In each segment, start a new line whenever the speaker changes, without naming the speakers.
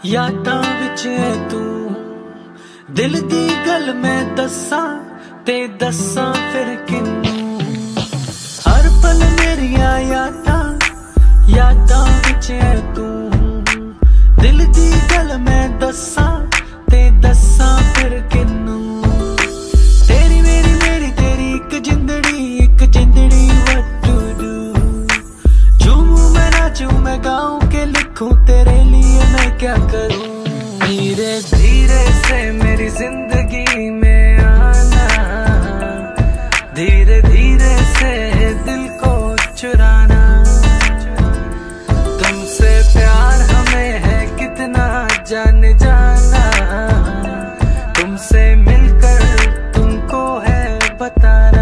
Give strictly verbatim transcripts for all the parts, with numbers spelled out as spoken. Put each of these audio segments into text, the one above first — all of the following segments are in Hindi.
यादां विच है तू दिल दी गल मैं दस्सां ते दस्सां फिर किन्नू। हर पल मेरिया यादां यादां विच है तू दिल दी गल मैं दस्सां ते दस्सां फिर किन्नू। तेरी मेरी मेरी तेरी एक जिंदड़ी एक जिंदड़ी what to do। झूमूं मैं नाचूं मैं गाऊं के लिखूं तेरे लिए मैं क्या करूं। धीरे धीरे से मेरी जिंदगी में आना, धीरे धीरे से दिल को चुराना। तुमसे प्यार हमें है कितना जान जाना, तुमसे मिलकर तुमको है बताना।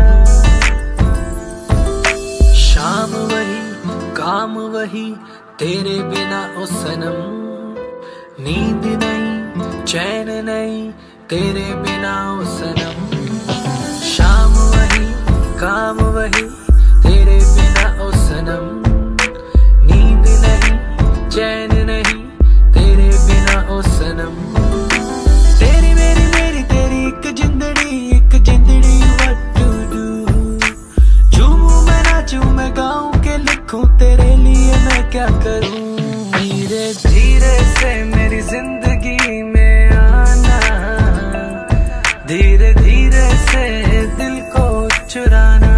शाम वही काम वही तेरे बिना ओ सनम, नींद नहीं चैन नहीं तेरे बिना ओ सनम। शाम वही काम वही तेरे बिना ओ सनम, नींद नहीं चैन नहीं तेरे बिना ओ सनम। तेरी मेरी मेरी तेरी एक जिंदड़ी एक जिंदड़ी what to do। झूमूं मैं नाचूं मैं गाऊं के लिखूं तेरे लिए मैं क्या करूं। धीरे धीरे से मेरी जिंदगी में आना, धीरे धीरे से दिल को चुराना।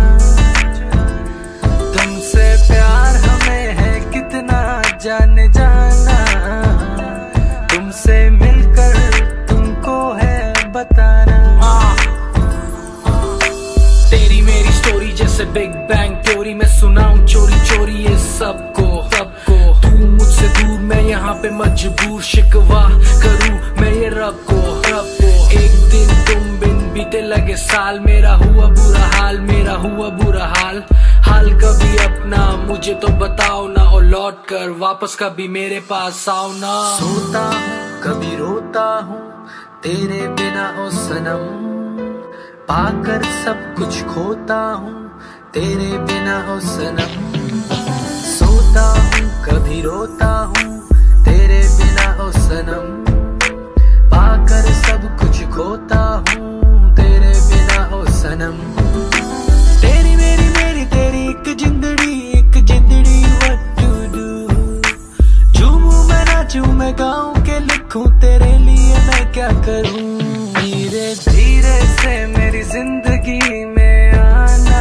तुमसे प्यार हमें है कितना जान जाना, तुमसे मिलकर तुमको है बताना। तेरी मेरी स्टोरी जैसे बिग बैंग थ्योरी, मैं सुनाऊं चोरी चोरी ये सबको सबको। तू मुझसे दूर मैं यहाँ पे मजबूर, शिकवा करूं मैं ये रब को रब को। एक दिन तुम बिन बीते लगे साल, मेरा हुआ बुरा हाल मेरा हुआ बुरा हाल। हाल कभी अपना मुझे तो बताओ ना, और लौट कर वापस कभी मेरे पास आओ ना। सोता हूँ कभी रोता हूँ तेरे बिना ओ सनम, पाकर सब कुछ खोता हूँ तेरे बिना ओ सनम। सोता हूँ कभी रोता हूँ तेरे बिना ओ सनम, पाकर सब कुछ खोता हूँ तेरे बिना ओ सनम। तेरी मेरी मेरी तेरी एक जिंदड़ी एक जिंदड़ी what to do। झूमूं मैं नाचूं मैं गाऊं के लिखूं तेरे लिए मैं क्या करूं। धीरे धीरे से मेरी जिंदगी में आना,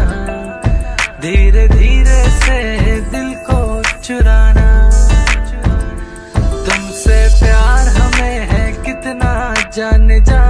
धीरे धीरे से दिल को चुराना। तुमसे प्यार हमें है कितना जान जाना,